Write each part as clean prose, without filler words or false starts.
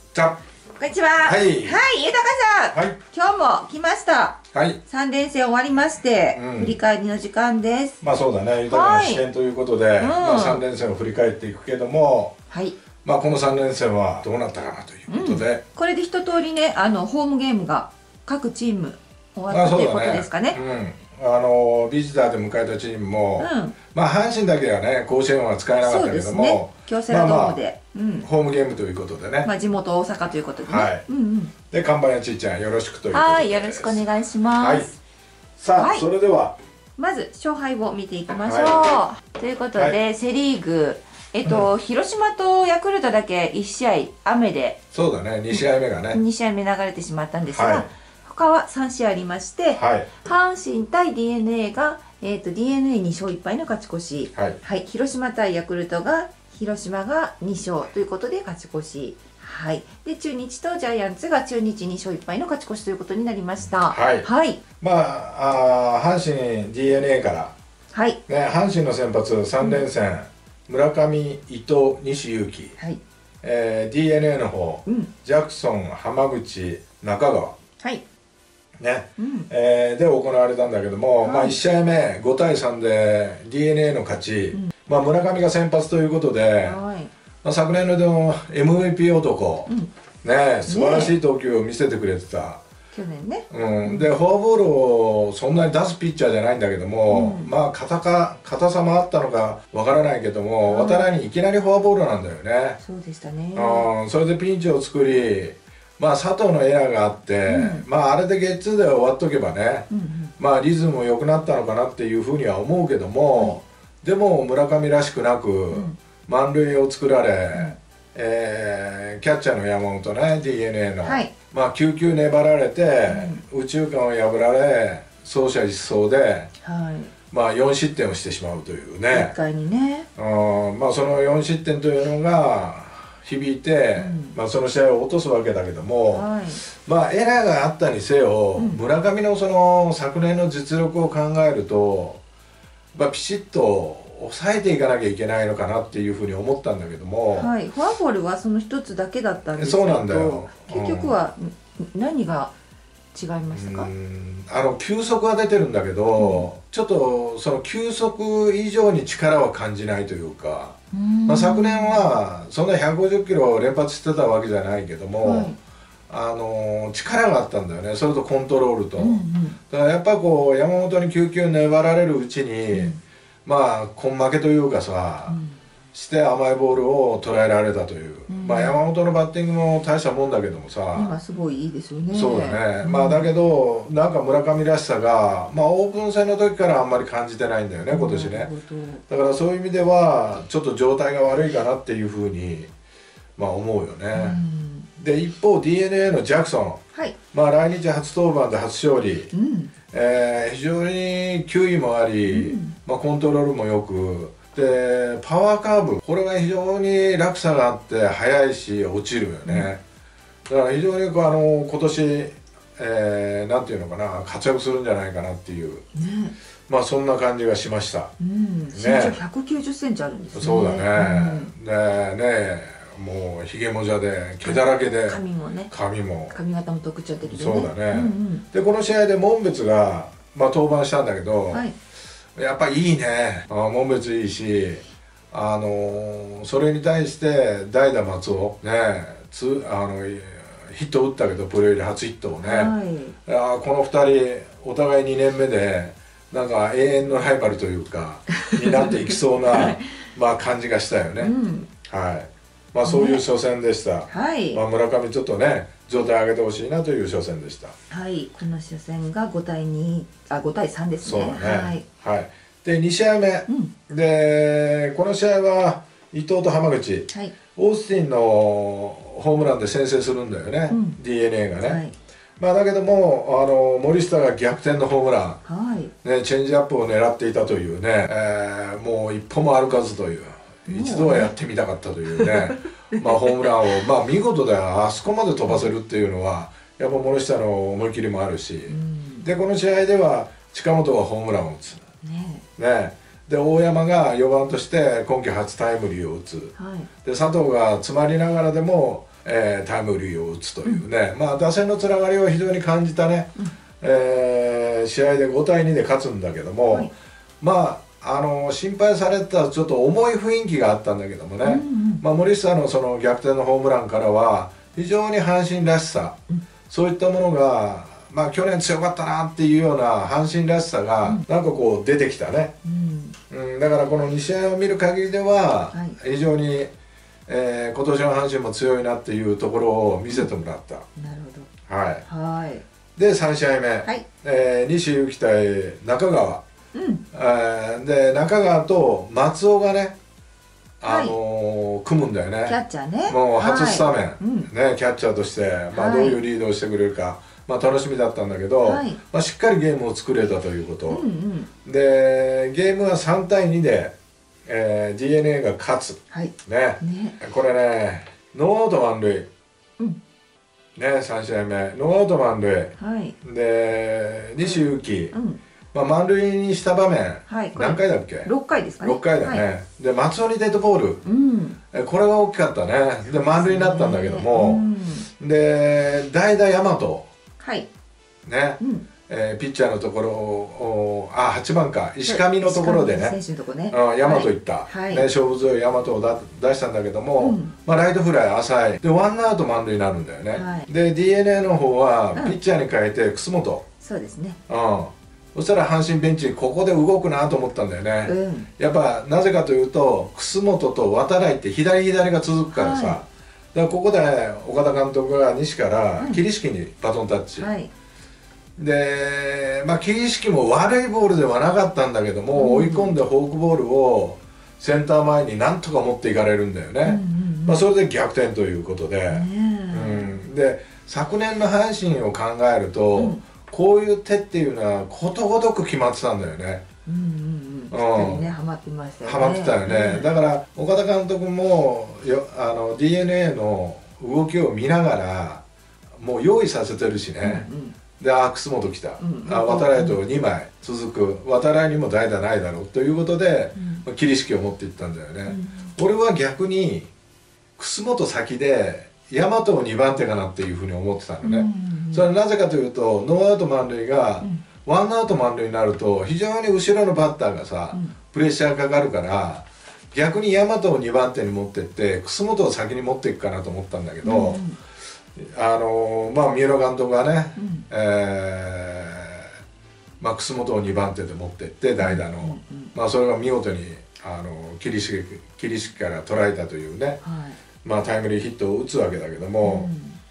じゃこんにちは。 はい、 豊さん。 はい、 今日も来ました。 はい。 3連戦終わりまして、振り返りの時間です。 まあそうだね、豊の視点ということで、まあ3連戦を振り返っていくけども、 はい。 まあこの3連戦はどうなったかなということで、 これで一通りね、ホームゲームが各チーム終わったということですかね。 ビジターで迎えたチームも、まあ阪神だけはね甲子園は使えなかったけども、 京セラドームでホームゲームということでね、 まあ地元大阪ということでね。 で看板やちいちゃんよろしくということで、 はい、よろしくお願いします。 さあそれではまず勝敗を見ていきましょう。ということでセ・リーグ広島とヤクルトだけ1試合雨で、 そうだね、2試合目がね 2試合目流れてしまったんですが、他は3試合ありまして、阪神対 DNA がDNA2 勝1敗の勝ち越し、広島対ヤクルトが広島が2勝ということで勝ち越し、で中日とジャイアンツが中日2勝1敗の勝ち越しということになりました。 まあ阪神 DNA から、阪神の先発3連戦、村上、伊藤、西勇輝、DNA の方、ジャクソン、浜口、中川ね、で行われたんだけども、まあ1試合目5対3で DNA の勝ち、まあ村上が先発ということで、まあ昨年の MVP 男、ね、素晴らしい投球を見せてくれてた。 去年ね、 でフォアボールをそんなに出すピッチャーじゃないんだけども、まあ硬さもあったのかわからないけども、渡来にいきなりフォアボールなんだよね。 そうでしたね。 それでピンチを作り、まあ佐藤のエラーがあって、まああれでゲッツーで終わっとけばね、まあリズムも良くなったのかなっていうふうには思うけども、でも村上らしくなく満塁を作られ、キャッチャーの山本ね DNA の、まあ9球粘られて、右中間を破られ走者一掃で、まあ4失点をしてしまうというね。 1回にね。 まあその4失点というのが響いて、まあその試合を落とすわけだけども、まあエラーがあったにせよ、村上のその昨年の実力を考えると、まあピシッと抑えていかなきゃいけないのかなっていうふうに思ったんだけども、 フォアボールはその一つだけだったんですけど、 そうなんだよ。 結局は何が違いましたか？ 球速は出てるんだけど、ちょっとその球速以上に力は感じないというか、まあ昨年はそんな150キロを連発してたわけじゃないけども、力があったんだよね。それとコントロールと、だからやっぱこう山本に9球粘られるうちに、まあ根負けというかさ、して甘いボールを捉えられたという、まあ山本のバッティングも大したもんだけどもさ、 今すごいいいですよね。 そうだね。まあだけどなんか村上らしさが、まあオープン戦の時からあんまり感じてないんだよね、今年ね。だからそういう意味ではちょっと状態が悪いかなっていうふうにまあ思うよね。で一方 DNA のジャクソン、まあ来日初登板で初勝利、非常に球威もあり、まあコントロールもよくで、パワーカーブ、これが非常に落差があって速いし落ちるよね。だから非常に今年、なんていうのかな、活躍するんじゃないかなっていう、まあそんな感じがしました。 身長190センチあるんですね。 そうだね。でもうひげもじゃで毛だらけで、髪型も特徴的でね。 そうだね。でこの試合で門別がまあ登板したんだけど、やっぱりいいね。門別いいし、それに対して代打松尾ね、ヒット打ったけどプロ入り初ヒットをね、この2人お互い2年目でなんか永遠のライバルというかになっていきそうなまあ感じがしたよね。まあそういう初戦でした。まあ村上ちょっとね状態上げてほしいなという初戦でした。 この初戦が5対3ですね。 そうだね。で2試合目、でこの試合は伊藤と浜口、オースティンのホームランで先制するんだよね、DNA がね。まあだけども森下が逆転のホームラン、チェンジアップを狙っていたというね、もう一歩も歩かずという。一度はやってみたかったというねまあホームランをまあ見事であそこまで飛ばせるっていうのはやっぱ森下の思い切りもあるし、でこの試合では近本がホームランを打つで大山が4番として今季初タイムリーを打つ、で佐藤が詰まりながらでもタイムリーを打つというね、まあ、打線のつながりを非常に感じたね、試合で5対2で勝つんだけども、はい、まあ心配されたちょっと重い雰囲気があったんだけどもね、まあ、森下のその逆転のホームランからは非常に阪神らしさ、そういったものが、まあ、去年強かったなっていうような阪神らしさがなんかこう出てきたね、だからこの2試合を見る限りでは非常に、今年の阪神も強いなっていうところを見せてもらった。 なるほど。はい。 はい。 で3試合目、はい、西勇輝対中川、で中川と松尾がね、組むんだよね。 キャッチャーね。 もう初スタメン、ね、キャッチャーとして、まあ、どういうリードをしてくれるか、まあ、楽しみだったんだけど、まあ、しっかりゲームを作れたということ、でゲームは3対2で、DNA が勝つ、ね、これねノーアウト満塁、ね、3試合目ノーアウト満塁、で西勇輝、まあ、満塁にした場面、何回だっけ ？6回ですかね。 6回だね、で松尾にデッドボール、これが大きかったね。で満塁になったんだけども、で代打大和、ね、ピッチャーのところを8番か石上のところでね大和行った、勝負強い大和を出したんだけども、まあ、ライトフライ浅いでワンアウト満塁になるんだよね、で DNA の方はピッチャーに変えて楠本、 そうですね、 そしたら阪神ベンチここで動くなと思ったんだよね、やっぱなぜかというと楠本と渡来って左が続くからさ、だからここで岡田監督が西から桐敷にバトンタッチ、でまあ桐敷も悪いボールではなかったんだけども、追い込んでフォークボールをセンター前になんとか持っていかれるんだよね、まあそれで逆転ということで、で昨年の阪神を考えると、こういう手っていうのはことごとく決まってたんだよね。 ハマってましたよね。 ハマってたよね。だから岡田監督もDNA の動きを見ながらもう用意させてるしね。で楠本来た、渡来と2枚続く、渡来にも代打ないだろうということで桐敷を持っていったんだよね。俺は逆に楠本先で大和を2番手かなっていうふうに思ってたのね。それはなぜかというとノーアウト満塁がワンアウト満塁になると非常に後ろのバッターがさプレッシャーかかるから、逆に大和を2番手に持ってって楠本を先に持っていくかなと思ったんだけど、まあ三浦監督がね、まあ楠本を2番手で持ってって代打の、まあそれが見事に桐敷から捉えたというね、まあタイムリーヒットを打つわけだけども、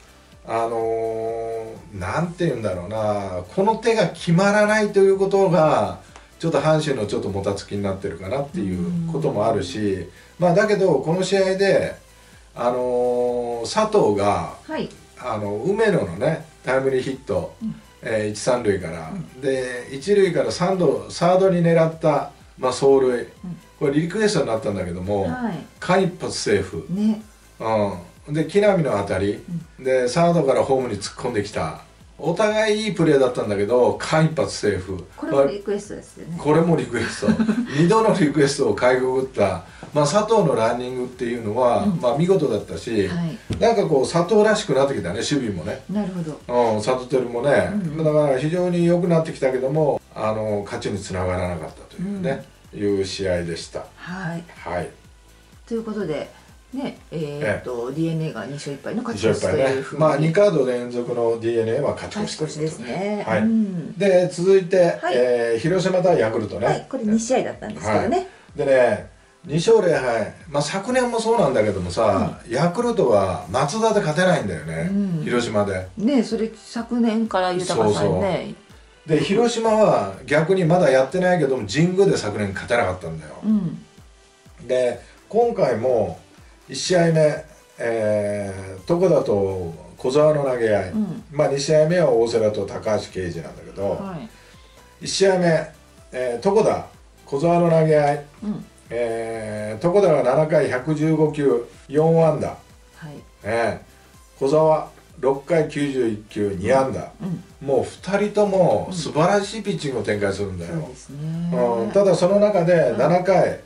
なんて言うんだろうな、この手が決まらないということがちょっと阪神のちょっともたつきになってるかなっていうこともあるし、まあだけどこの試合で佐藤が、梅野のねタイムリーヒット、1、3塁から、で1塁からサードに狙った、まあ、走塁、これリクエストになったんだけども、間一髪セーフ、で木浪の当たり、でサードからホームに突っ込んできた、お互いいいプレーだったんだけど間一髪セーフ。 これもリクエストですよね。 これもリクエスト2度のリクエストをかいくぐった、まあ、佐藤のランニングっていうのは、まあ見事だったし、なんかこう佐藤らしくなってきたね、守備もね。 なるほど。 佐藤輝もね、だから非常に良くなってきたけども勝ちにつながらなかったというね、いう試合でした。 ということでね、DNA が2勝1敗の勝ち越しというふうに、 まあ2カード連続の DNA は勝ち越しということですね。 で続いて広島対ヤクルトね。 これ2試合だったんですけどね。 でね2勝0敗、まあ昨年もそうなんだけどもさ、ヤクルトは松田で勝てないんだよね、広島で。 ね、それ昨年から豊さんね。 で広島は逆にまだやってないけども神宮で昨年勝てなかったんだよ。で今回も1試合目、床田と小沢の投げ合い、まあ2試合目は大瀬良と高橋奎二なんだけど、1試合目、床田小沢の投げ合い、床田が7回115球4安打、小沢6回91球2安打、もう2人とも素晴らしいピッチングを展開するんだよ。ただその中で7回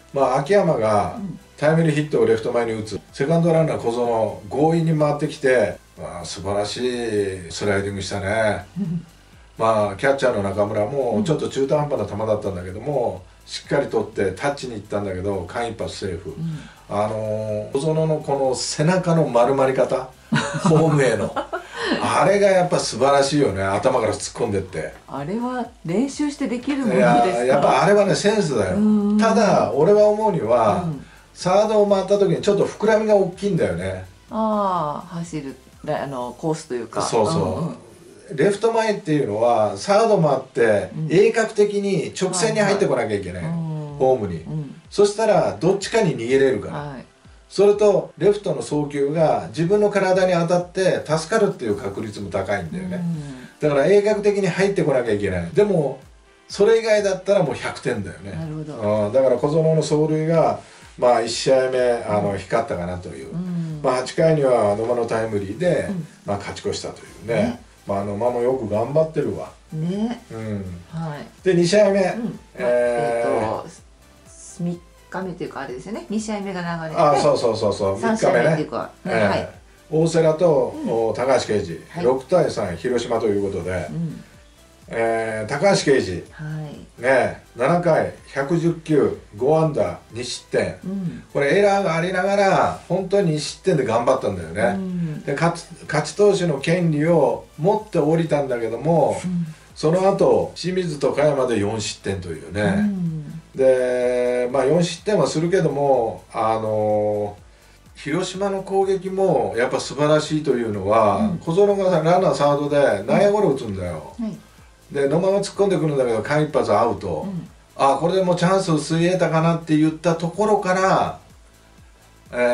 まあ、秋山がタイムリーヒットをレフト前に打つ、セカンドランナー小園強引に回ってきて、まあ、素晴らしいスライディングしたね。まあキャッチャーの中村もちょっと中途半端な球だったんだけども、しっかり取ってタッチに行ったんだけど間一髪セーフ。小園のこの背中の丸まり方ホームへのあれがやっぱ素晴らしいよね。頭から突っ込んでって、あれは練習してできるものですか？ やっぱあれはねセンスだよ。ただ俺は思うには、サードを回った時にちょっと膨らみが大きいんだよね。 走るコースというか。 そうそう、レフト前っていうのはサード回って鋭角的に直線に入ってこなきゃいけない、ホームに。そしたらどっちかに逃げれるから、それとレフトの送球が自分の体に当たって助かるっていう確率も高いんだよね。だから鋭角的に入ってこなきゃいけない。でもそれ以外だったらもう100点だよね。 なるほど。 だから小園の走塁がまあ1試合目光ったかなという、まあ8回には野間のタイムリーでまあ勝ち越したというね。まあ野間もよく頑張ってるわね。で2試合目、 3日目というかあれですよね、2試合目が流れて、 そう3日目ね、大瀬良と高橋奎二6対3広島ということで、高橋奎二ね7回110球5安打2失点、これエラーがありながら本当に2失点で頑張ったんだよね。で勝ち投手の権利を持って降りたんだけども、その後清水と加山で4失点というね。でまあ4失点はするけども、広島の攻撃もやっぱ素晴らしいというのは、小園がランナーサードで内野ゴロ打つんだよ。で野間が突っ込んでくるんだけど間一髪アウト、これでもうチャンスを吸い得たかなって言ったところから、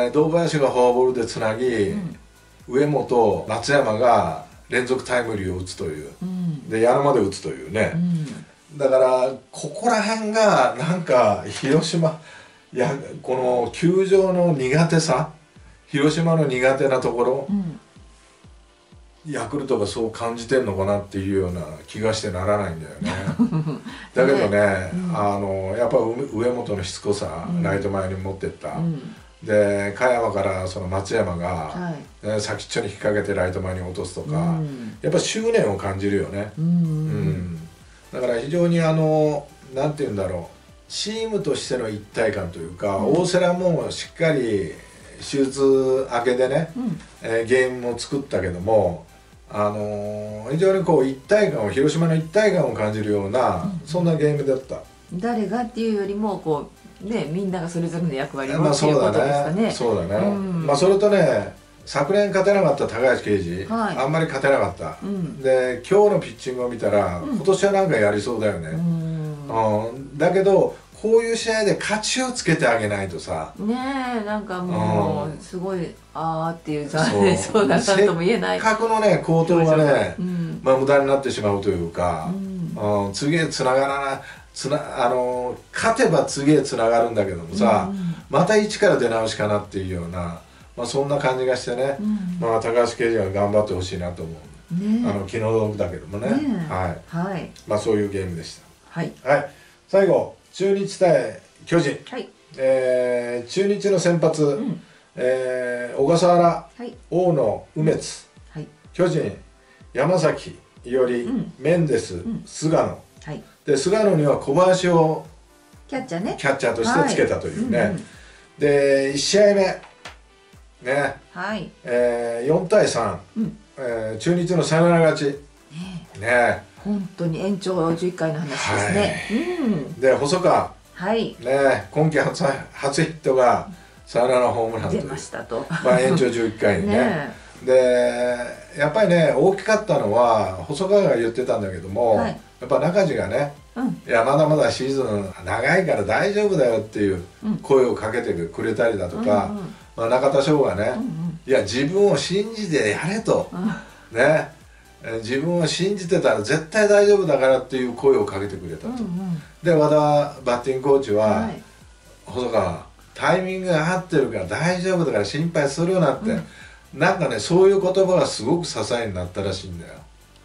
堂林がフォアボールでつなぎ、上本松山が連続タイムリーを打つという、で矢野まで打つというね。だからここら辺がなんか広島この球場の苦手さ、広島の苦手なところ、ヤクルトがそう感じてんのかなっていうような気がしてならないんだよね。だけどね、やっぱ上本のしつこさ、ライト前に持ってった、で加山からその松山が、先っちょに引っ掛けてライト前に落とすとか、やっぱ執念を感じるよね。だから非常になんて言うんだろう、チームとしての一体感というか、大瀬良もしっかり手術明けでね、ゲームも作ったけども、非常にこう一体感を、広島の一体感を感じるような、そんなゲームだった。 誰がっていうよりもこうね、みんながそれぞれの役割をっていうことですかね。 そうだね。まあそれとね、昨年勝てなかった高橋奎二、あんまり勝てなかった。で今日のピッチングを見たら、今年はなんかやりそうだよね。だけどこういう試合で勝ちをつけてあげないとさねえ、なんかもうすごいっていうそうだなとも言えない。 せっかくのね好投がね、まあ無駄になってしまうというか、次へつながらない、勝てば次へつながるんだけどもさ、また一から出直しかなっていうような、まあそんな感じがしてね、まあ高橋奎二は頑張ってほしいなと思う。気の毒だけどもね。まあそういうゲームでした。最後中日対巨人、中日の先発、小笠原、大野、梅津、巨人山崎伊織、メンデス、菅野、で菅野には小林をキャッチャーとしてつけたというね。で1試合目ね、4対3、中日のサヨナラ勝ちね。 本当に延長11回の話ですね。 で細川ね、今季初ヒットがサヨナラホームランという、 出ましたと、 まあ延長11回にね。でやっぱりね大きかったのは細川が言ってたんだけども、やっぱ中地がね、いやまだまだシーズン長いから大丈夫だよっていう声をかけてくれたりだとか、中田翔がね、いや自分を信じてやれとね、自分を信じてたら絶対大丈夫だからっていう声をかけてくれたと。で和田バッティングコーチは、細川タイミングが合ってるから大丈夫だから心配するなって、なんかねそういう言葉がすごく支えになったらしいんだよ。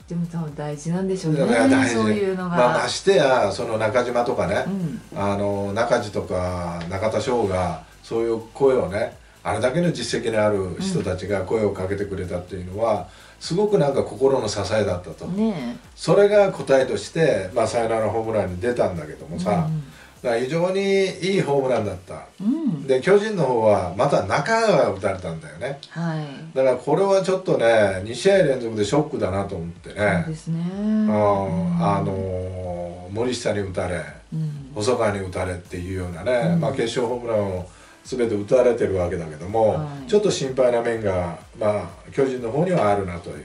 でも多分大事なんでしょうね、 大事、 そういうのが。 ましてやその中島とかね、中地とか中田翔がそういう声をね、あれだけの実績のある人たちが声をかけてくれたっていうのは、すごくなんか心の支えだったと、それが答えとして、サヨナラホームランに出たんだけどもさ、だから非常にいいホームランだった、で巨人の方はまた中川が打たれたんだよね、だからこれはちょっとね2試合連続でショックだなと思ってね。 そうですね、 森下に打たれ、細川に打たれっていうようなね、決勝ホームランを全て打たれてるわけだけども、ちょっと心配な面が、巨人の方にはあるなという、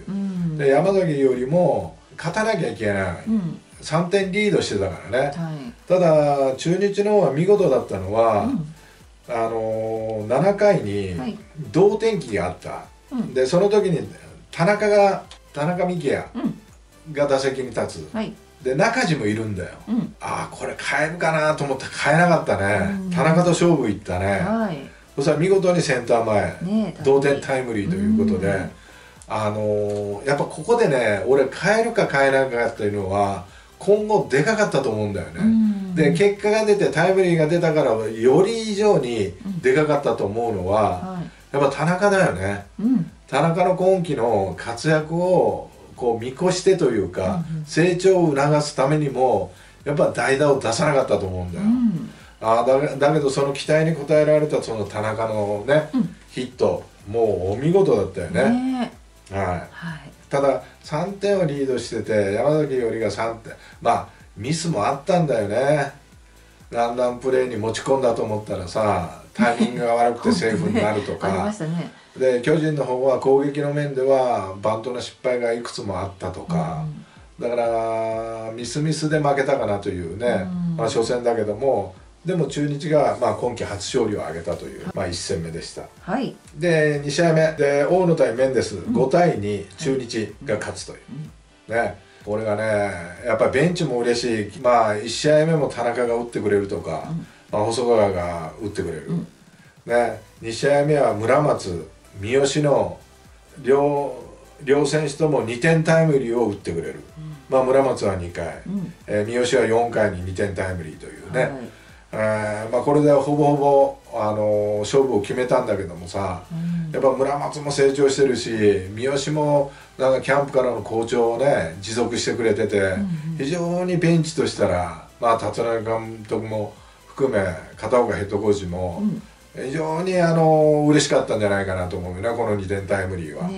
で山崎よりも勝たなきゃいけない、3点リードしてたからね、ただ中日の方は見事だったのは、7回に同点機があった、でその時に田中幹也が打席に立つ、で中地もいるんだよ、ああこれ変えるかなと思って変えなかったね、田中と勝負いったね、そしたら見事にセンター前、同点タイムリーということで、やっぱここでね俺変えるか変えないかっていうのは今後でかかったと思うんだよね、で結果が出てタイムリーが出たからより以上にでかかったと思うのは、やっぱ田中だよね、田中の今季の活躍をこう見越してというか、成長を促すためにもやっぱ代打を出さなかったと思うんだよ、だけどその期待に応えられたその田中のね、ヒットもうお見事だったよね、ただ3点をリードしてて山崎よりが3点、ミスもあったんだよね、ランナープレーに持ち込んだと思ったらさタイミングが悪くてセーフになるとかで巨人の方は攻撃の面ではバントの失敗がいくつもあったとか、だからミスミスで負けたかなというね、初戦だけどもでも中日が今季初勝利を挙げたという1戦目でした、で2試合目で大野対メンデス5対2中日が勝つというね、これがねやっぱりベンチも嬉しい、1試合目も田中が打ってくれるとか、細川が打ってくれる、2試合目は村松三好の両選手とも2点タイムリーを打ってくれる、村松は2回、三好は4回に2点タイムリーというね、これでほぼほぼ勝負を決めたんだけどもさ、やっぱ村松も成長してるし三好もなんかキャンプからの好調をね持続してくれてて、非常にベンチとしたら立浪監督も含め片岡ヘッドコーチも非常に嬉しかったんじゃないかなと思うよね、この2点タイムリーは。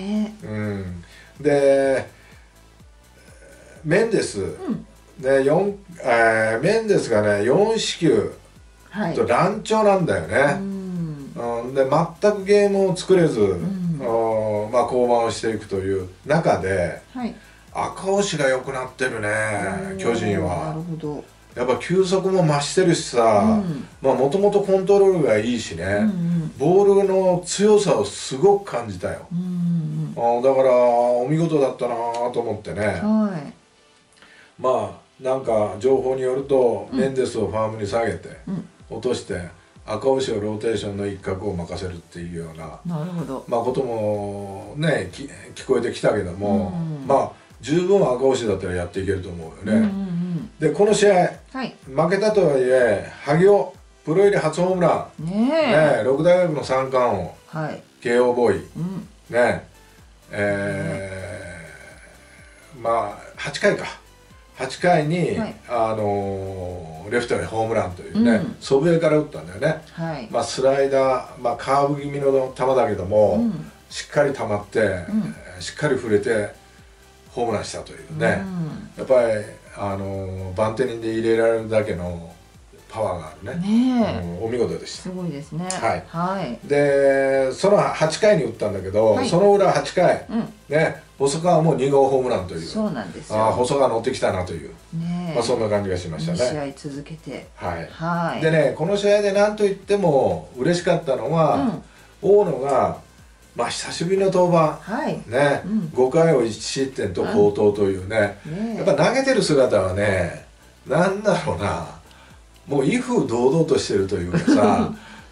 でメンデス、メンデスがね4四球と乱調なんだよね、で全くゲームを作れず、降板をしていくという中で、赤星が良くなってるね巨人は。やっぱ球速も増してるしさ、もともとコントロールがいいしね、ボールの強さをすごく感じたよ、だからお見事だったなと思ってね、なんか情報によると、メンデスをファームに下げて、落として赤星をローテーションの一角を任せるっていうようなこともね聞こえてきたけども、十分赤星だったらやっていけると思うよね。でこの試合、負けたとはいえ萩尾プロ入り初ホームラン、六大学の三冠王、慶応ボーイ、8回か8回に、レフトにホームランというね、祖父江から打ったんだよね、スライダー、カーブ気味の球だけども、しっかり溜まって、しっかり触れてホームランしたというね、やっぱりバンテリンで入れられるだけのパワーがあるね、お見事でした。 すごいですね。 でその8回に打ったんだけど、その裏8回、細川も2号ホームランという、 そうなんですよ。 細川乗ってきたなという、そんな感じがしましたね。 2試合続けて、 でねこの試合で何といっても嬉しかったのは、大野が久しぶりの登板、5回を1失点と好投というね、やっぱ投げてる姿はね、なんだろうな、もう威風堂々としてるというかさ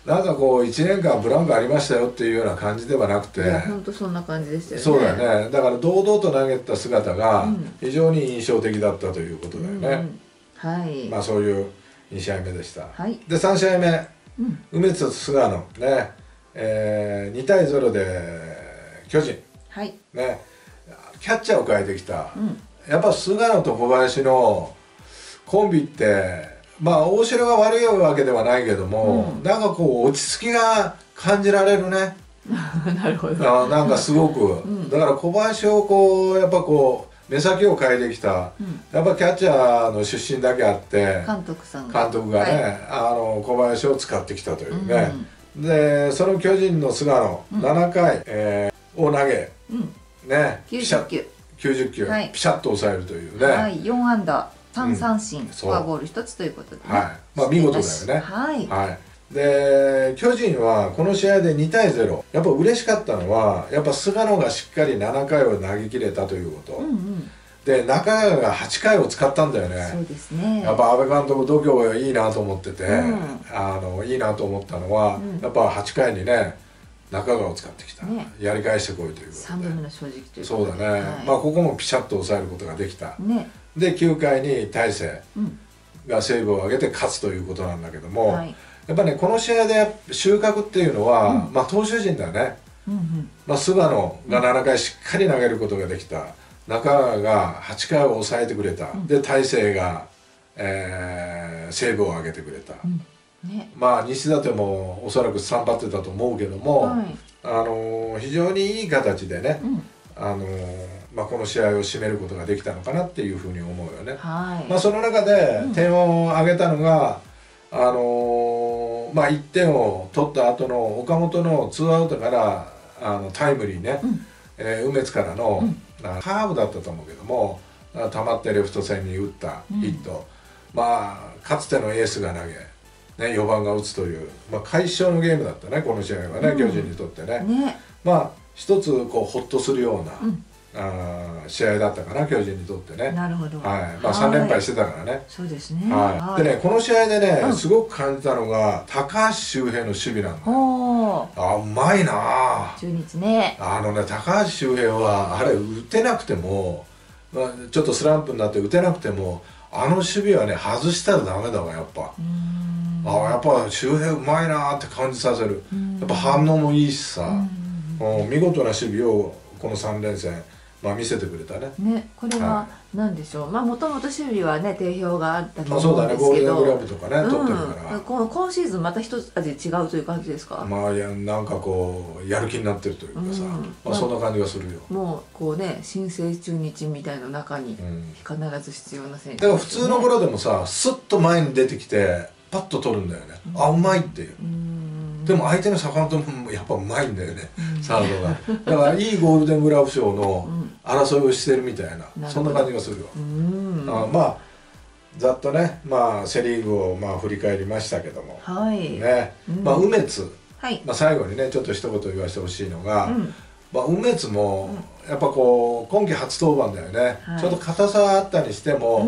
なんかこう1年間ブランクありましたよっていうような感じではなくて、 本当そんな感じでしたよね。 そうだよね。だから堂々と投げた姿が非常に印象的だったということだよね。 はい。 まあそういう2試合目でした。 はい、 で3試合目、梅津と菅野ね、2対0で巨人、 はいね、キャッチャーを変えてきた、やっぱ菅野と小林のコンビってまあ大城が悪いわけではないけども、なんかこう落ち着きが感じられるね。 なるほど。 なんかすごく、だから小林をこうやっぱこう目先を変えてきた、やっぱキャッチャーの出身だけあって監督がね、小林を使ってきたというね、でその巨人の菅野、7回、を投げ、ね、 90球ピシャッと抑えるというね、 はい、4安打3三振、フォアボール1つということでね、 まあ見事だよね。はい、で巨人はこの試合で2対0、やっぱ嬉しかったのはやっぱ菅野がしっかり7回を投げ切れたということ、で中川が8回を使ったんだよね。 そうですね。 やっぱ阿部監督度胸がいいなと思ってて、いいなと思ったのは、やっぱ8回にね中川を使ってきた、やり返してこいということで 3度目の正直ということで、 そうだね、まあここもピシャッと抑えることができた、で9回に大勢がセーブを上げて勝つということなんだけども、やっぱねこの試合で収穫っていうのは、まあ投手陣だね、まあ菅野が7回しっかり投げることができた、中川が8回を抑えてくれた、で大勢が、セーブを上げてくれた、まあ西舘もおそらく3張ってたと思うけども、非常にいい形でね、まあ、この試合を締めることができたのかなっていうふうに思うよね。まあその中で点を挙げたのが、まあ、1点を取った後の岡本の2アウトからタイムリーね、梅津からのカーブだったと思うけども、溜まってレフト線に打ったヒット、まあかつてのエースが投げ、4番が打つという、まあ、快勝のゲームだったねこの試合はね、巨人にとってね。まあ一つこうホッとするような、試合だったかな巨人にとってね。 なるほど。 まあ3連敗してたからね。 そうですね。 でねこの試合でねすごく感じたのが高橋周平の守備なんだよ。うまいな。 中日ね。 高橋周平はあれ打てなくても、ちょっとスランプになって打てなくても守備はね外したらダメだわやっぱ。やっぱ周平うまいなって感じさせる。やっぱ反応もいいしさ、見事な守備をこの3連戦、まあ、見せてくれたね。 これは何でしょう、まあもともと守備はね定評があったとそうだね、 思うんですゴールけど、 デングラブとかね取ってるから、 今シーズンまた一味違うという感じですか。 まあなんかこうやる気になってるというかさ、まあそんな感じがするよ。 もうこうね新生中日みたいな中に必ず必要な選手、 だから普通の頃でもさスッと前に出てきてパッと取るんだよね、うまいっていう。でも相手の坂本もやっぱうまいんだよね、サードが。だからいいゴールデングラブ賞の争いをしてるみたいな、そんな感じがするよ。まあざっとね、まあセ・リーグをまあ振り返りましたけども、ね、まあ梅津、まあ最後にねちょっと一言言わせてほしいのが、まあ梅津もやっぱこう今季初登板だよね。ちょっと硬さはあったにしても、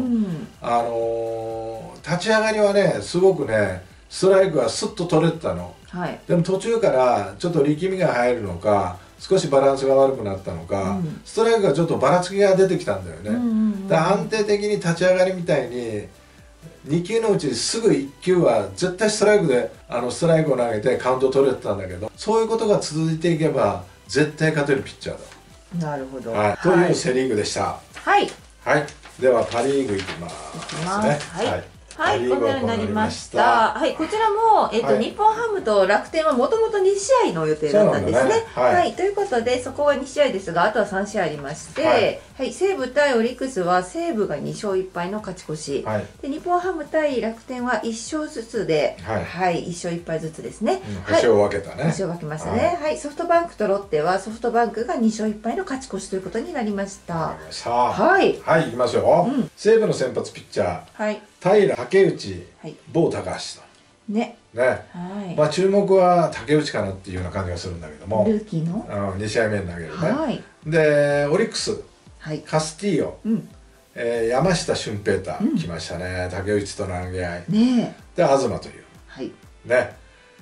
立ち上がりはねすごくねストライクがスッと取れてたの。でも途中からちょっと力みが入るのか少しバランスが悪くなったのか、ストライクがちょっとばらつきが出てきたんだよね。だから安定的に立ち上がりみたいに2球のうちすぐ1球は絶対ストライクでストライクを投げてカウント取れてたんだけど、そういうことが続いていけば絶対勝てるピッチャーだ。 なるほど。 というセ・リーグでした。ではパ・リーグいきますね。 はい、このようになりました。はい、こちらも、日本ハムと楽天はもともと2試合の予定だったんですね。はい、ということで、そこは2試合ですが、あとは3試合ありまして、はい、西武対オリックスは西武が2勝1敗の勝ち越し。で、日本ハム対楽天は1勝ずつで、はい、1勝1敗ずつですね。 星を分けたね。 星を分けましたね。はい、ソフトバンクとロッテはソフトバンクが2勝1敗の勝ち越しということになりました。はい、 はい、いきますよ。西武の先発ピッチャー。平竹内、某高橋とね、まあ注目は竹内かなっていうような感じがするんだけども、 ルーキーの 2試合目に投げるね。でオリックス、カスティーヨ、山下舜平太来ましたね。竹内と投げ合いで東というね。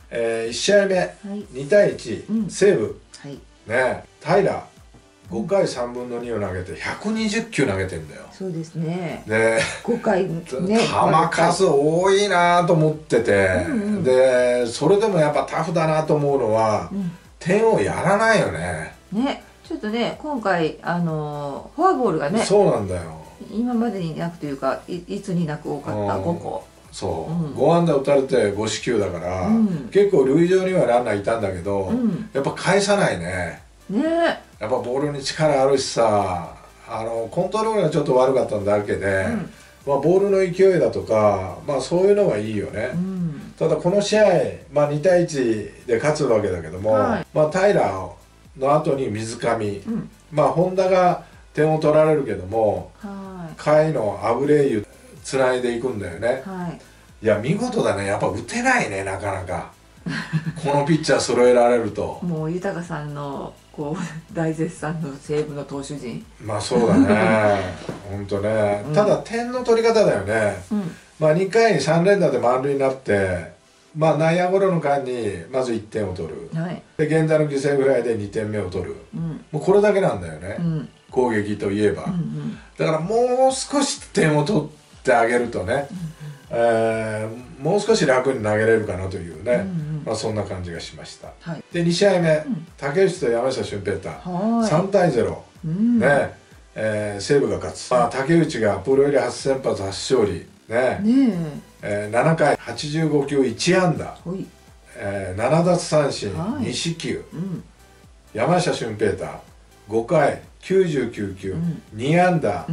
1試合目、2対1、西武、ね、平5回3分の2を投げて120球投げてんだよ。 そうですね。 で 5回ね、 球数多いなと思ってて、でそれでもやっぱタフだなと思うのは、点をやらないよね。 ね、ちょっとね今回フォアボールがね、 そうなんだよ。 今までになくというかいつになく多かった5個。 そう、5安打打たれて5四球だから、結構塁上にはランナーいたんだけど、やっぱ返さないね。やっぱボールに力あるしさ、コントロールがちょっと悪かっただけで、まあ、ボールの勢いだとか、まあ、そういうのがいいよね。ただこの試合、まあ、2対1で勝つわけだけども、まあ、平の後に水上、まあ本田が点を取られるけども、甲斐のアブレイユつないでいくんだよね。いや見事だね。やっぱ打てないね、なかなかこのピッチャー揃えられると。 もう豊さんのこう大絶賛の西武の投手陣。 まあそうだね本当ね、ただ点の取り方だよね。まあ2回に3連打で満塁になって、まあ内野ゴロの間にまず1点を取る、で源田の犠牲フライで2点目を取る、もうこれだけなんだよね、攻撃といえば。だからもう少し点を取ってあげるとね、もう少し楽に投げれるかなというね、まあそんな感じがしました。で2試合目、竹内と山下俊平太3対0、ね、西武が勝つ。まあ竹内がプロ入り初先発初勝利ね、7回85球1安打、7奪三振2四球、山下俊平太5回99球2安打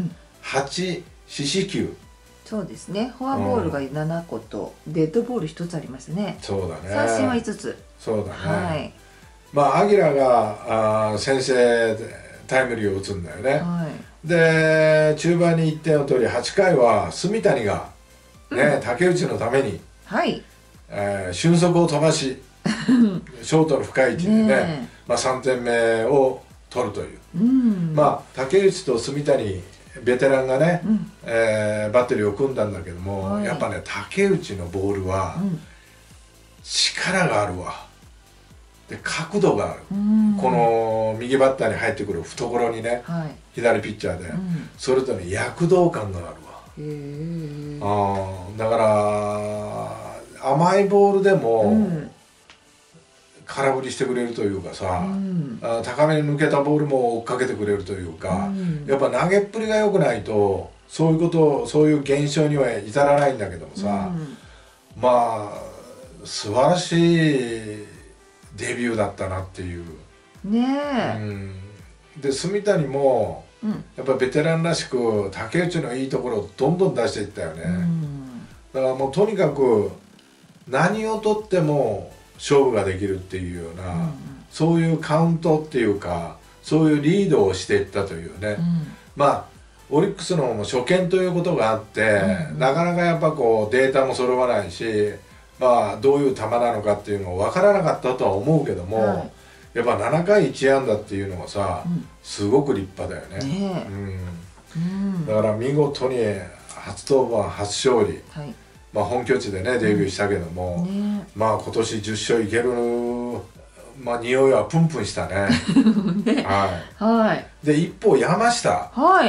8四死球。 そうですね、フォアボールが7個とデッドボール1つありますね。 そうだね、 三振は5つ。 そうだね、まあアギラが先制タイムリーを打つんだよね。で中盤に1点を取り8回は住谷がね、竹内のために俊足を飛ばしショートの深い位置でね、まあ3点目を取るという、まあ竹内と住谷ベテランがね、バッテリーを組んだんだけども、やっぱね竹内のボールは力があるわ。で角度がある、この右バッターに入ってくる懐にね、左ピッチャーで、それとね躍動感があるわ。だから甘いボールでも空振りしてくれるというかさ、高めに抜けたボールも追っかけてくれるというか、やっぱ投げっぷりが良くないとそういうこと、そういう現象には至らないんだけどもさ、まあ素晴らしいデビューだったなっていうね。で住谷もやっぱベテランらしく竹内のいいところをどんどん出していったよね。だからもうとにかく何をとっても勝負ができるっていうような、そういうカウントっていうかそういうリードをしていったというね、まあオリックスの方も初見ということがあって、なかなかやっぱこうデータも揃わないし、まあどういう球なのかっていうのが分からなかったとは思うけども、やっぱ7回1安打っていうのがさ、すごく立派だよね。だから見事に初登板初勝利、まあ本拠地でねデビューしたけども、まあ今年10勝いける、まあ匂いはプンプンしたね。で一方山下、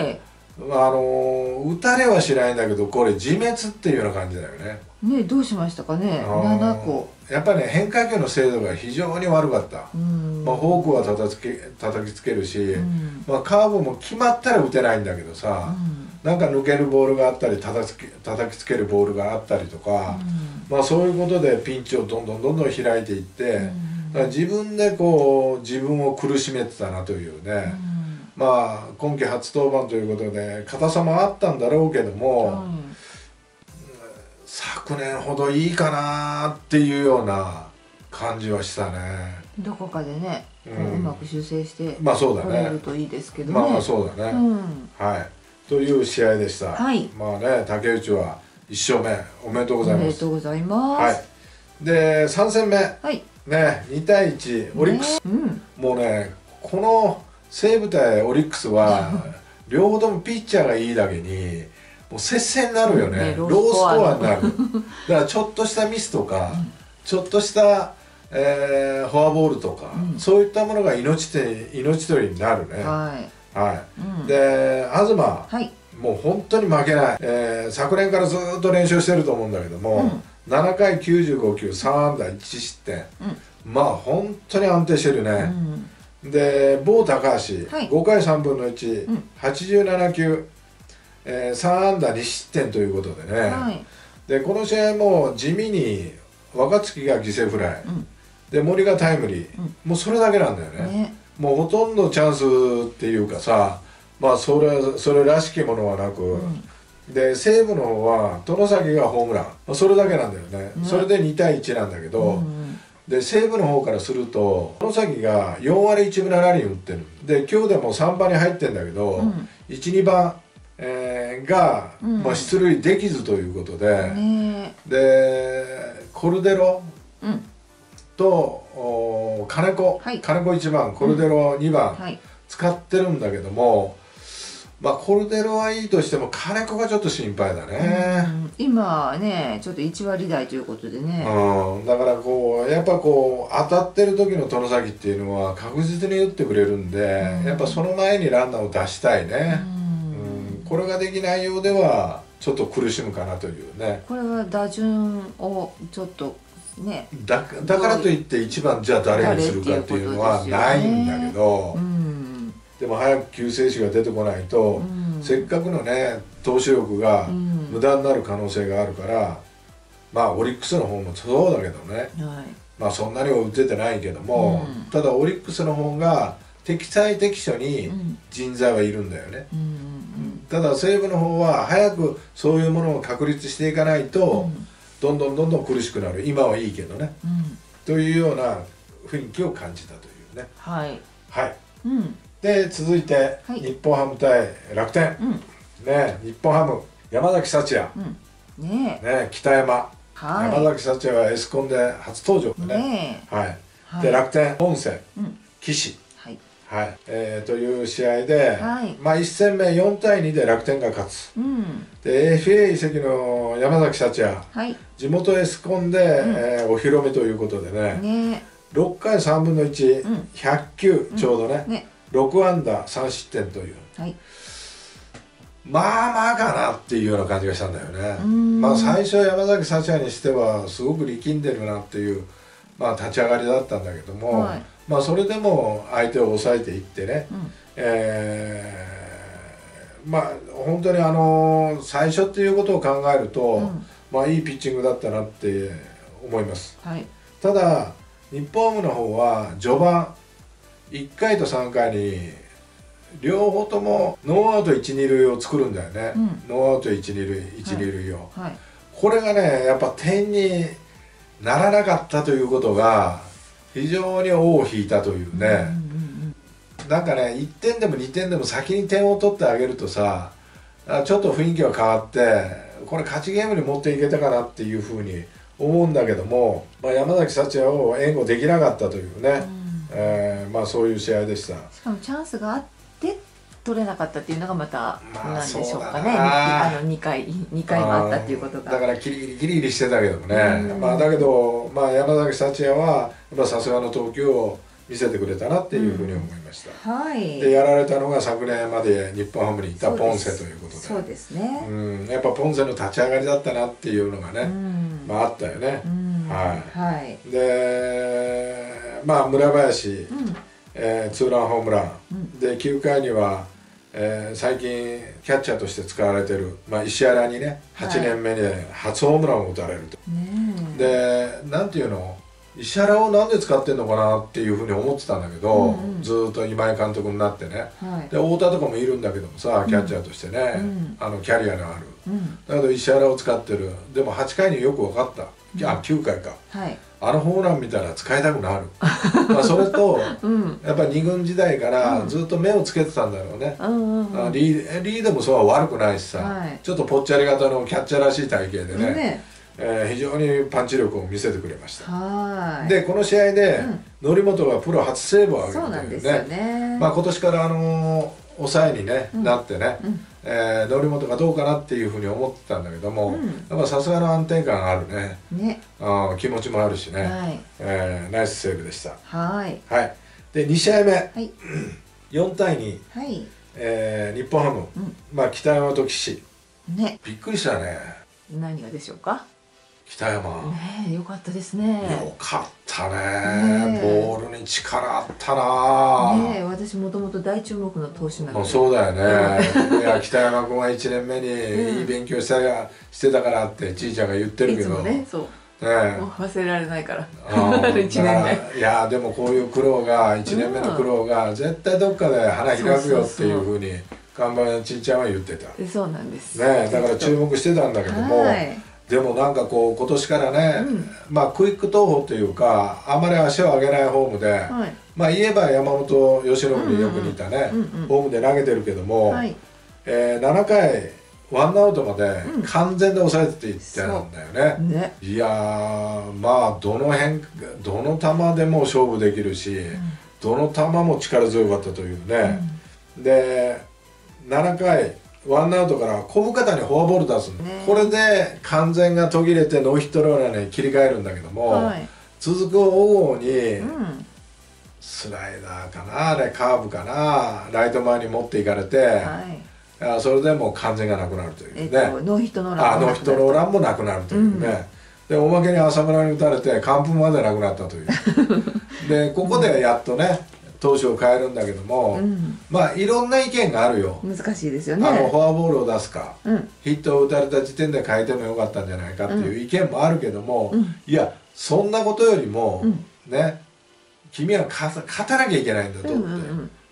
打たれはしないんだけどこれ自滅っていうような感じだよね。 どうしましたかね。7個やっぱりね変化球の精度が非常に悪かった。まあフォークは叩きつけるし、まあカーブも決まったら打てないんだけどさ、なんか抜けるボールがあったり叩きつけるボールがあったりとか、まあそういうことでピンチをどんどん開いていって、だから自分でこう自分を苦しめてたなというね。まあ今季初登板ということで硬さもあったんだろうけども、昨年ほどいいかなっていうような感じはしたね。どこかでね、うまく修正してまあそうだね、 るといいですけどね。 まあそうだね、という試合でした。まあね竹内は1勝目おめでとうございます。 おめでとうございます。 で3戦目ね2対1オリックス、もうねこの西武対オリックスは両方ともピッチャーがいいだけにもう接戦になるよね。ロースコアになる。だからちょっとしたミスとかちょっとした、フォアボールとか、そういったものが命取りになるね。で東、もう本当に負けない、昨年からずっと練習してると思うんだけども、7回95球3安打1失点、まあ本当に安定してるね。で某高橋、5回3分の1、87球、3安打2失点ということでね、でこの試合も地味に若月が犠牲フライ、で森がタイムリー、もうそれだけなんだよね。もうほとんどチャンスっていうかさ、まあそれらしきものはなく、で西武の方は外崎がホームラン、それだけなんだよね。それで2対1なんだけど、で西武の方からすると外崎が4割1分7厘打ってる。で今日でも3番に入ってんだけど、1、2番、が、出塁できずということで、でコルデロと金子1番、コルデロ2番使ってるんだけども、まあコルデロはいいとしても金子がちょっと心配だね。 今ねちょっと1割台ということでね、 だからこうやっぱこう当たってる時の外崎っていうのは確実に打ってくれるんで、やっぱその前にランナーを出したいね。これができないようではちょっと苦しむかなというね。 これは打順をちょっとね、 だからといって1番じゃあ誰にするかっていうのはないんだけど、でも早く救世主が出てこないと、せっかくのね投手力が無駄になる可能性があるから、まあオリックスの方もそうだけどね、まあそんなには打ててないけども、ただオリックスの方が適材適所に人材はいるんだよね。ただ西武の方は早くそういうものを確立していかないと、どんどん苦しくなる。今はいいけどね、というような雰囲気を感じたというね。で続いて、日本ハム対楽天、日本ハム山崎福也、北山、山崎福也はエスコンで初登場でね、で楽天本線、岸、という試合で、まあ1戦目4対2で楽天が勝つ。で FA 移籍の山崎福也、地元エスコンで、お披露目ということでね、6回3分の1、100球ちょうどね、6安打3失点という、まあまあかなっていうような感じがしたんだよね。まあ最初山崎福也にしてはすごく力んでるなっていう、まあ立ち上がりだったんだけども、まあそれでも相手を抑えていってね、まあ本当に最初っていうことを考えると、まあいいピッチングだったなって思います。ただ日本ハムの方は序盤1回と3回に両方ともノーアウト1、2塁を作るんだよね。ノーアウト1、2塁を、これがねやっぱ点にならなかったということが非常に尾を引いたというね。なんかね1点でも2点でも先に点を取ってあげるとさ、ちょっと雰囲気が変わってこれ勝ちゲームに持っていけたかなっていうふうに思うんだけども、まあ、山崎福也を援護できなかったというね、まあそういう試合でした。 しかもチャンスがあって取れなかったっていうのがまたなんでしょうかね。2回もあったっていうことが。 だからギリギリしてたけどもね。まあだけど、まあ、山崎福也はさすがの投球を見せてくれたなっていうふうに思いました。でやられたのが昨年まで日本ハムにいたポンセということで、 そうですね、 やっぱポンセの立ち上がりだったなっていうのがね、まああったよね。でまあ村林、ツーランホームラン、で9回には、最近キャッチャーとして使われてる、まあ、石原にね8年目で初ホームランを打たれると。でなんていうの、石原をなんで使ってんのかなっていうふうに思ってたんだけど、ずっと今井監督になってね、で太田とかもいるんだけどもさ、キャッチャーとしてね、キャリアのある、だけど石原を使ってる。でも8回によく分かった。9回か、あのホームラン見たら使いたくなるまあそれと、やっぱり2軍時代からずっと目をつけてたんだろうね。リードもそうは悪くないしさ、ちょっとぽっちゃり型のキャッチャーらしい体型でね、非常にパンチ力を見せてくれました。でこの試合で則本がプロ初セーブを挙げるというね、まあ今年から抑えに、ねなってね、 則本がどうかなっていうふうに思ってたんだけども、やっぱさすがの安定感があるね。気持ちもあるしね、ナイスセーブでした。はい、で2試合目、4対2、日本ハム、北山と岸、びっくりしたね。 何がでしょうか。 北山よかったですね。 よかったね。ボールに力あったな。 私もともと大注目の投手なので。 そうだよね。いや北山君は1年目にいい勉強してたからってちいちゃんが言ってるけど、 忘れられないから1年目。 いやでもこういう苦労が1年目の苦労が絶対どっかで花開くよっていうふうに看板のちいちゃんは言ってた。 そうなんですね。だから注目してたんだけども、でもなんかこう今年からね、クイック投法というかあまり足を上げないフォームで、言えば山本由伸によく似たねフォームで投げてるけども、7回ワンアウトまで完全で抑えていってなんだよね。いやーどの球でも勝負できるし、どの球も力強かったというね。で7回ワンアウトから小深田にフォアボール出すの、これで完全が途切れてノーヒットノーランに切り替えるんだけども、続く小郷に、スライダーかなあれカーブかなライト前に持っていかれて、それでもう完全がなくなるというね。 ノーヒットノーランノーヒットノーランもなくなるというね。でおまけに浅村に打たれて完封までなくなったというでここでやっとね投手を変えるんだけども、いろんな意見があるよ。 難しいですよね。 フォアボールを出すか、ヒットを打たれた時点で変えてもよかったんじゃないかっていう意見もあるけども、いやそんなことよりも、ね君は勝たなきゃいけないんだと思って、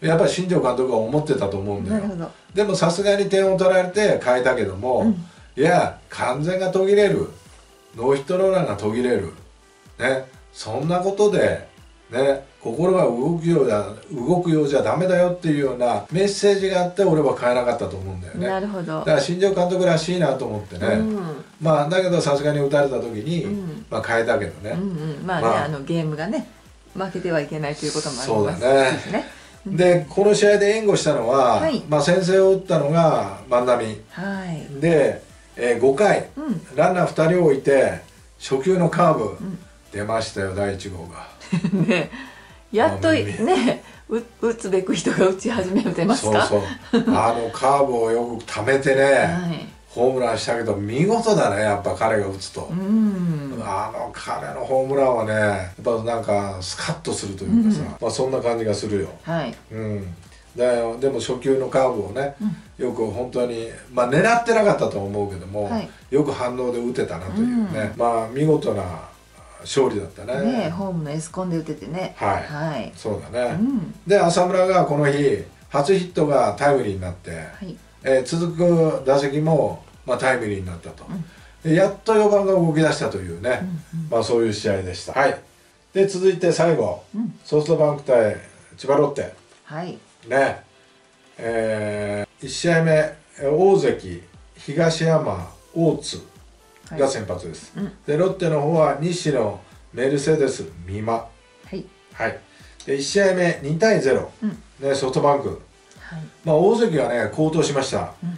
やっぱり新庄監督は思ってたと思うんだよ。でもさすがに点を取られて変えたけども、いや完全が途切れる、ノーヒットノーランが途切れる、ね、そんなことでね心が動くようじゃダメだよっていうようなメッセージがあって俺は変えなかったと思うんだよね。 なるほど。 だから新庄監督らしいなと思ってね、だけどさすがに打たれた時に、変えたけどね、 ゲームがね負けてはいけないということもありますしね。 でこの試合で援護したのは、先制を打ったのが万波、で、5回、ランナー2人置いて初球のカーブ、出ましたよ第1号が。 やっとね打つべく人が打ち始めてますか。 カーブをよくためてね、ホームランしたけど見事だねやっぱ彼が打つと。彼のホームランはねやっぱなんかスカッとするというかさ、そんな感じがするよ。でも初球のカーブをね、よく本当に狙ってなかったと思うけども、よく反応で打てたなというね、見事な勝利だったね。 ホームのエスコンで打ててね。 そうだね。で浅村がこの日初ヒットがタイムリーになって、続く打席もタイムリーになったと。やっと4番が動き出したというね、そういう試合でした。で続いて最後、ソフトバンク対千葉ロッテね、1試合目大関東山大津が先発です。でロッテの方は西野メルセデス美馬。で1試合目2対0、ソフトバンク。大関がね好投しました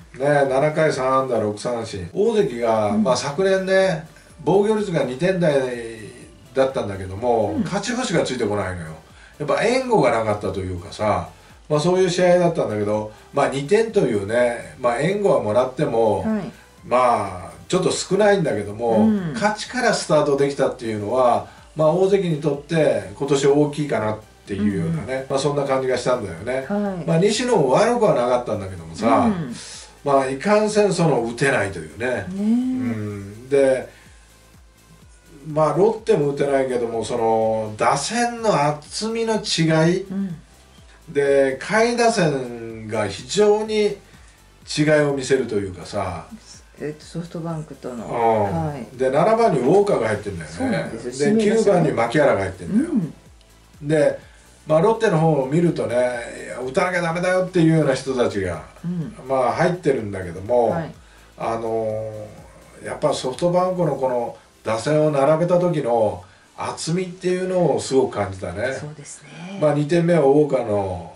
、7回3安打6三振。大関が、昨年ね防御率が2点台だったんだけども、勝ち星がついてこないのよ。やっぱ援護がなかったというかさ、そういう試合だったんだけど、2点というね、援護はもらっても、ちょっと少ないんだけども、勝ちからスタートできたっていうのは、大関にとって今年大きいかなっていうようなね、そんな感じがしたんだよね。西野も悪くはなかったんだけどもさ、いかんせん打てないというね。でロッテも打てないけども打線の厚みの違い、で下位打線が非常に違いを見せるというかさ、 ソフトバンクとの、 で7番にウォーカーが入ってるんだよね。で9番に牧原が入ってるんだよ。でロッテの方を見るとね打たなきゃダメだよっていうような人たちが、入ってるんだけども、やっぱソフトバンクのこの打線を並べた時の厚みっていうのをすごく感じたね。 そうですね。 2点目はウォーカーの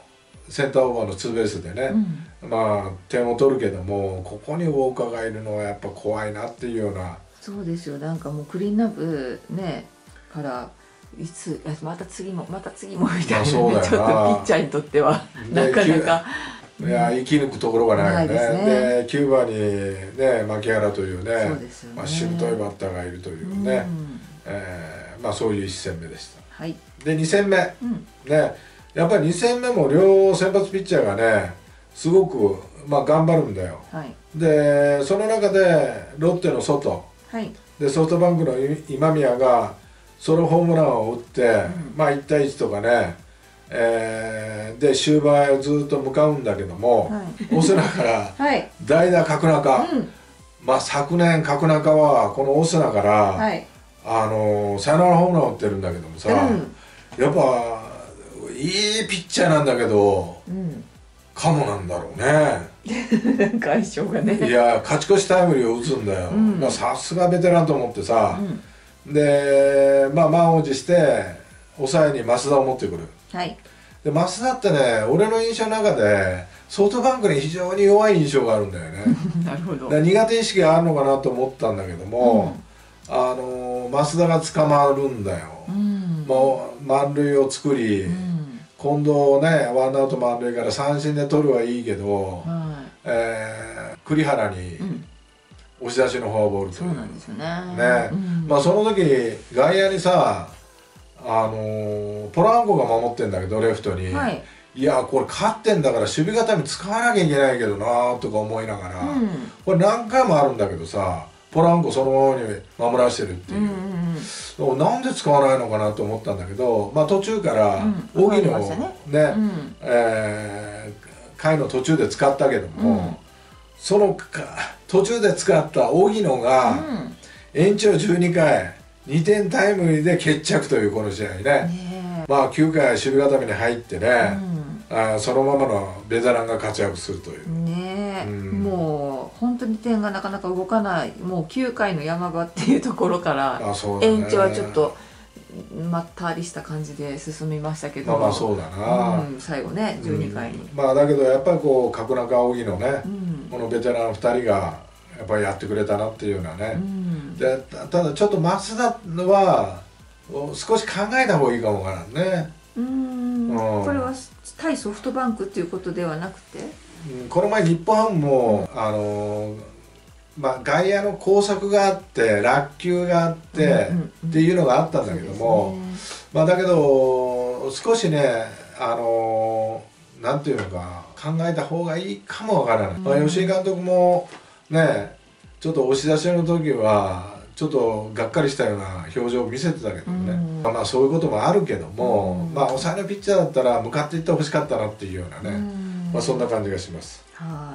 センターオーバーのツーベースでね、まあ点を取るけども、ここにウォーカーがいるのはやっぱ怖いなっていうような。 そうですよ。なんかもうクリーンナップねからいつまた次もまた次もみたいなね、ちょっとピッチャーにとってはなかなか。 いや生き抜くところがないよね。で9番にね牧原というね、まあしぶといバッターがいるというね、まあそういう1戦目でした。はい、で2戦目、ねやっぱり2戦目も両先発ピッチャーがねすごくまあ頑張るんだよ。はい、でその中でロッテの外、はい、でソフトバンクの今宮がソロホームランを打って、まあ1対1とかね。で終盤へずっと向かうんだけども、オスナから代打角中、まあ昨年角中はこのオスナから、サヨナラホームランを打ってるんだけどもさ、やっぱいいピッチャーなんだけど、カモなんだろうね。 相性がね。 いや勝ち越しタイムリーを打つんだよ。まあさすがベテランと思ってさ、でまあ満を持して抑えに増田を持ってくる。はい、で増田ってね俺の印象の中でソフトバンクに非常に弱い印象があるんだよね。なるほど。苦手意識があるのかなと思ったんだけども、増田が捕まるんだよ。もう満塁を作り、今度ねワンアウト満塁から三振で取るはいいけど、栗原に押し出しのフォアボールという。そうなんですよね。まあその時外野にさポランコが守ってんだけどレフトに、いやこれ勝ってんだから守備固め使わなきゃいけないけどなとか思いながら、これ何回もあるんだけどさポランコそのままに守らせてるっていう、なんで使わないのかなと思ったんだけど、まあ途中から荻野をね回の途中で使ったけども、その途中で使った荻野が延長12回2点タイムリーで決着というこの試合ね。まあ9回守備固めに入ってね、そのままのベテランが活躍するというね。 もう本当に点がなかなか動かない、もう9回の山場っていうところから延長はちょっとまったりした感じで進みましたけど、 まあそうだな、 最後ね12回に、 まあだけどやっぱりこう角中荻野ね、このベテラン2人がやっぱりやってくれたなっていうようなね。でただちょっと増田は少し考えた方がいいかもわからんね。 これは対ソフトバンクっていうことではなくて、 この前日本ハムもまあ外野の工作があって落球があってっていうのがあったんだけども、まあだけど少しねなんていうのか考えた方がいいかもわからない。まあ吉井監督もねちょっと押し出しの時はちょっとがっかりしたような表情を見せてたけどね、まあそういうこともあるけども、まあ抑えのピッチャーだったら向かっていってほしかったなっていうようなね、まあそんな感じがします。はい、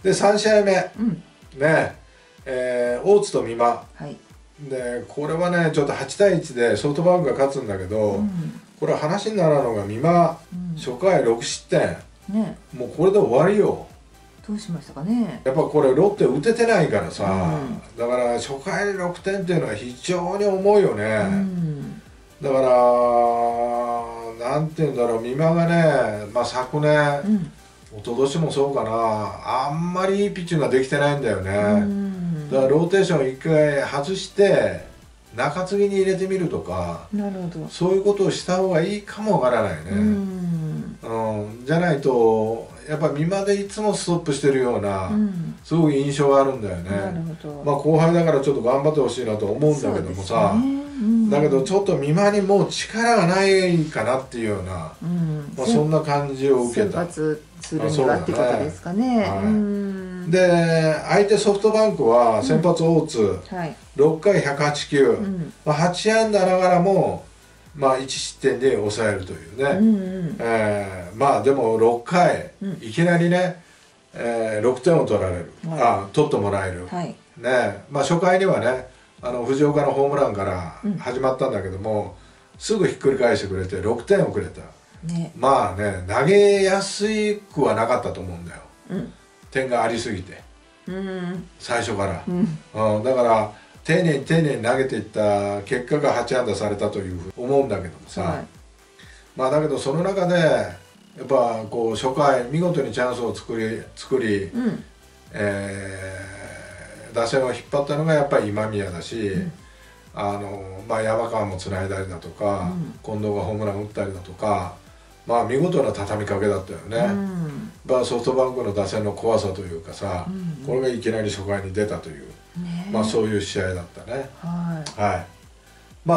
で3試合目、ね大津と美馬、でこれはねちょっと8対1でソフトバンクが勝つんだけど、これは話にならんのが美馬、初回6失点、もうこれで終わりよ。 どうしましたかね。 やっぱこれロッテ打ててないからさ、だから初回に6点っていうのは非常に重いよね。だからなんていうんだろう、美馬がね、まあ、昨年、一昨年もそうかな、あんまりいいピッチングができてないんだよね。だからローテーション1回外して中継ぎに入れてみるとか、そういうことをした方がいいかもわからないね。じゃないとやっぱり美馬でいつもストップしてるような、すごい印象があるんだよね。まあ後輩だからちょっと頑張ってほしいなと思うんだけどもさ、だけどちょっと美馬にもう力がないかなっていうような、まあそんな感じを受けた。 先発するにはってことですかね。 で相手ソフトバンクは先発大津、6回108球、8安打ながらもまあ1失点で抑えるというね。まあでも6回いきなりね、6点を取られる、取ってもらえる、ね。まあ初回にはね藤岡のホームランから始まったんだけども、すぐひっくり返してくれて6点をくれた。まあね投げやすくはなかったと思うんだよ、点がありすぎて、最初から、だから丁寧に丁寧に投げていった結果が8安打されたというふうに思うんだけどもさ、まあだけどその中で、 やっぱこう初回見事にチャンスを作り、うん、打線を引っ張ったのがやっぱり今宮だし、うん、山川もつないだりだとか、うん、近藤がホームラン打ったりだとか、見事な畳みかけだったよね、うん、ソフトバンクの打線の怖さというかさ、うん、これがいきなり初回に出たという、ね、そういう試合だったね。はい、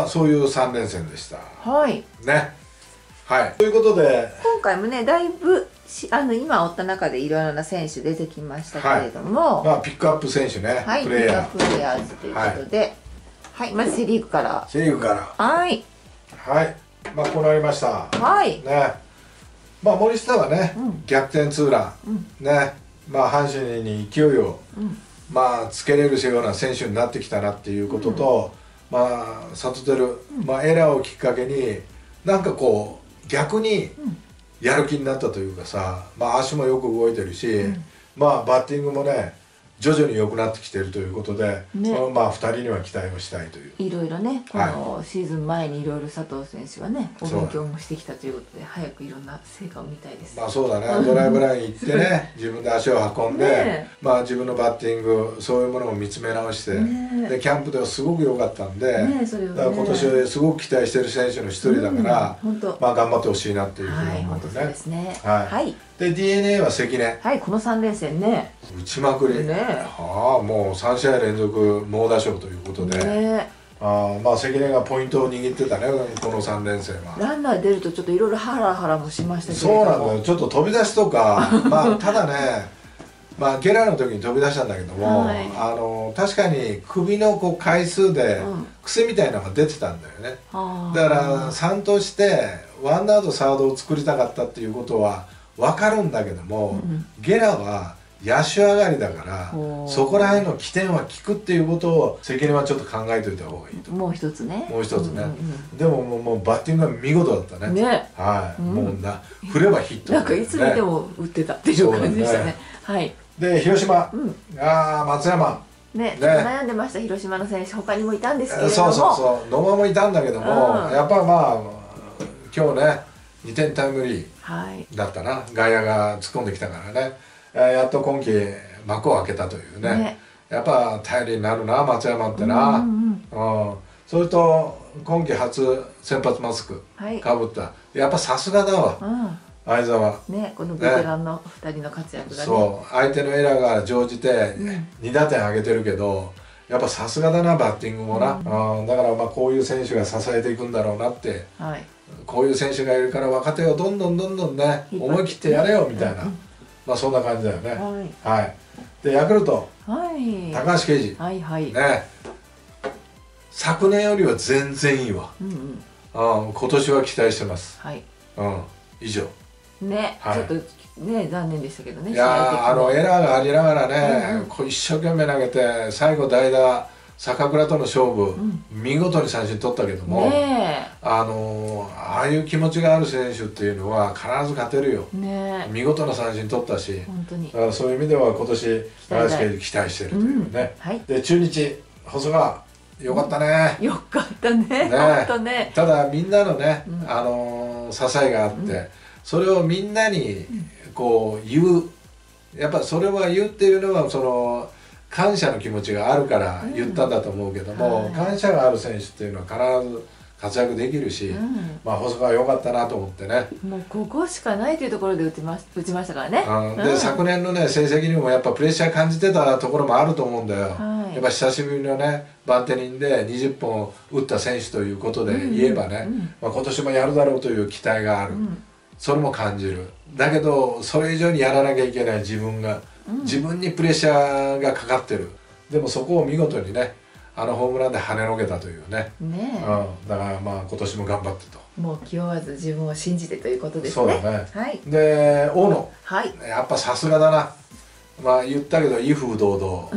そういう3連戦でした。はいね。はい、ということで今回もねだいぶ今追った中でいろいろな選手出てきましたけれども、 はい、ピックアップ選手ね、 はい、 プレイヤーピックアッププレイヤーズということで、はい、まずセ・リーグから。 はいはい、こうなりました。 はいね、森下はね、逆転ツーラン、ね、阪神に勢いを、つけれるような選手になってきたなっていうことと、サトテル、エラーをきっかけになんかこう逆にやる気になったというかさ、足もよく動いてるし、バッティングもね徐々に良くなってきているということで、2人には期待をしたいという。 いろいろね、このシーズン前にいろいろ佐藤選手はねお勉強もしてきたということで、早くいろんな成果を見たいです。 そうだね、ドライブライン行ってね自分で足を運んで、自分のバッティングそういうものを見つめ直して、でキャンプではすごく良かったんで、だから今年すごく期待している選手の一人だから、頑張ってほしいなっていうふうに思うね。で DNA は関根、 この3連戦ね打ちまくりもう3試合連続猛打賞ということで、関根がポイントを握ってたね、この3連戦は。 ランナー出るとちょっといろいろハラハラもしましたけど。そうなんだよ、ちょっと飛び出しとかただねゲラの時に飛び出したんだけども、確かに首の回数で癖みたいなのが出てたんだよね。だから3としてワンアウトサードを作りたかったっていうことは分かるんだけども、ゲラは野手上がりだからそこら辺の起点は効くっていうことを関根はちょっと考えておいた方がいいと。 もう一つね。 でももうバッティングが見事だったね。はい、もう振ればヒット。 なんかいつ見ても打ってたっていう感じでしたね。はい。 で広島、松山ね、悩んでました広島の選手他にもいたんですけれども。 そう野間もいたんだけども、やっぱ今日ね2点タイムリーだったな、外野が突っ込んできたからね。やっと今季幕を開けたというね。やっぱ頼りになるな松山ってな。それと今季初先発マスクかぶった、やっぱさすがだわ相澤ね、このベテランの2人の活躍がね。 そう相手のエラーが乗じて2打点上げてるけど、やっぱさすがだなバッティングもな。だからこういう選手が支えていくんだろうなって、こういう選手がいるから若手をどんどんね思い切ってやれよみたいな、そんな感じだよね。はい。でヤクルト、高橋奎二ね、昨年よりは全然いいわ。今年は期待してます。以上ね、ちょっとね残念でしたけどね。 いやエラーがありながらね、一生懸命投げて最後代打坂倉との勝負、見事に三振取ったけども、ああいう気持ちがある選手っていうのは必ず勝てるよ。見事な三振取ったし、だからそういう意味では今年高橋奎二期待してるというね。で中日細川よかったね。 よかったね。本当ね。 ただみんなのね支えがあって、それをみんなにこう言う、やっぱそれは言うっていうのはその感謝の気持ちがあるから言ったんだと思うけども、感謝がある選手っていうのは必ず活躍できるし、細川良かったなと思ってね。 もうここしかないというところで打ちましたからね。 で昨年のね成績にもやっぱプレッシャー感じてたところもあると思うんだよ。やっぱ久しぶりのねバンテリンで20本打った選手ということで言えばね、今年もやるだろうという期待がある。それも感じる。だけどそれ以上にやらなきゃいけない自分にプレッシャーがかかってる。でもそこを見事にねホームランで跳ねのけたというね。だから今年も頑張ってと。 もう気負わず自分を信じてということですね。 そうだね。で大野、やっぱさすがだな。言ったけど威風堂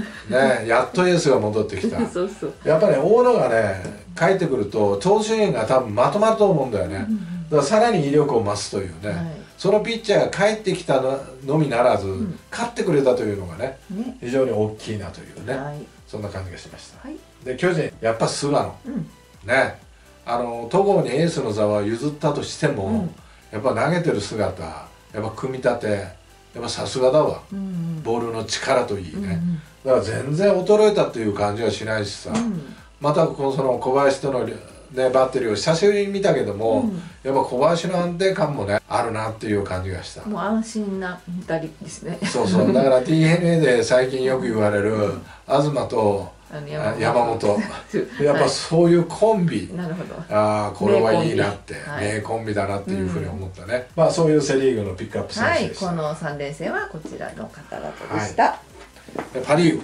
々ね、やっとエースが戻ってきた。やっぱね大野がね帰ってくると投手陣が多分まとまると思うんだよね。だからさらに威力を増すというね、そのピッチャーが帰ってきたのみならず、勝ってくれたというのがね非常に大きいなというね、そんな感じがしました。で巨人やっぱ菅野ね、戸郷にエースの座は譲ったとしても、やっぱ投げてる姿やっぱ組み立てやっぱさすがだわ、ボールの力といいね、だから全然衰えたっていう感じはしないしさ、またその小林とのね、バッテリーを久しぶりに見たけども、やっぱ小林の安定感もねあるなっていう感じがした。 もう安心な2人ですね。 そうそう、だから DNA で最近よく言われる東と山本やっぱそういうコンビ、 なるほど、 ああこれはいいなって、名コンビだなっていうふうに思ったね。まあそういうセ・リーグのピックアップ選手でした。 はい、この3連戦はこちらの方々でした。 パ・リーグ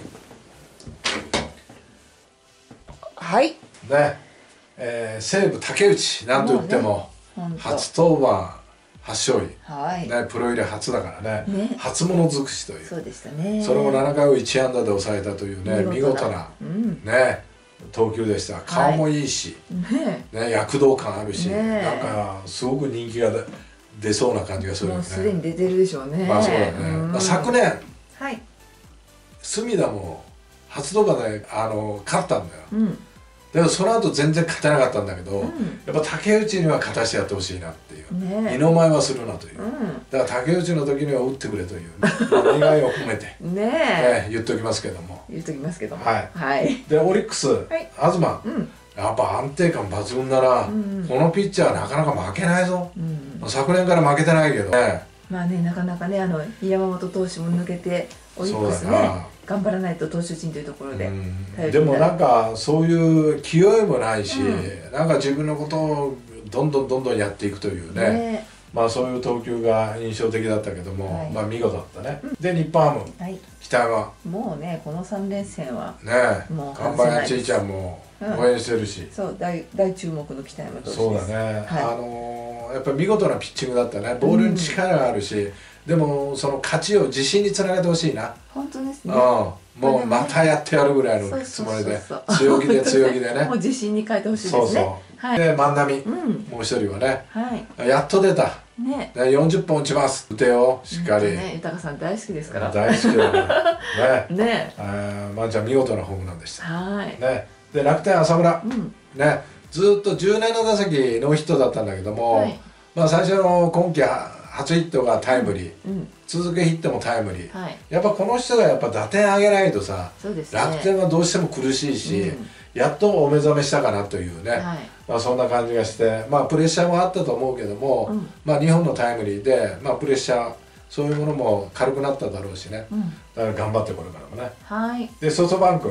はいね、西武竹内なんといっても初登板初勝利、ね、プロ入り初だからね、初物尽くしという、 そうでしたね、 それを7回を1安打で抑えたというね、見事な、ね、投球でした。顔もいいし、ね、躍動感あるし、なんかすごく人気が出そうな感じがするよね。 もうすでに出てるでしょうね。 まあそうだね。昨年隅田も初登板で勝ったんだよ。だけどその後全然勝てなかったんだけど、やっぱ竹内には勝たしてやってほしいなっていう、二の舞はするなという、だから竹内の時には打ってくれという願いを込めて言っておきますけども、でオリックス東、やっぱ安定感抜群なら、このピッチャーなかなか負けないぞ、昨年から負けてないけどね、 まあね、なかなかね山本投手も抜けてオリックスね頑張らないと投手陣というところで、 でもなんかそういう気負いもないし、なんか自分のことをどんどんやっていくというね、まあそういう投球が印象的だったけども、まあ見事だったね。で日本ハム北山、 もうねこの3連戦はね、看板やちいちゃんも応援してるし、 そう大注目の北山投手です。 そうだね、やっぱり見事なピッチングだったね。ボールに力があるし、でもその勝ちを自信につなげてほしいな。 本当ですね。 もうまたやってやるぐらいのつもりで、強気でね。 もう自信に変えてほしいですね。 で万波、もう一人はね、やっと出た。40本打ちます。打てよしっかり。 豊さん大好きですから。 大好きだね。ね。まんちゃん見事なホームランでした。ね。で楽天浅村、ね、ずっと10年の打席ノーヒットだったんだけども、まあ最初の今季初ヒットがタイムリー、続けヒットもタイムリー、やっぱこの人がやっぱ打点上げないとさ、楽天はどうしても苦しいし、やっとお目覚めしたかなというね、まあそんな感じがして、まあプレッシャーもあったと思うけども、まあ2本のタイムリーで、まあプレッシャーそういうものも軽くなっただろうしね、だから頑張ってこれからもね。でソフトバンク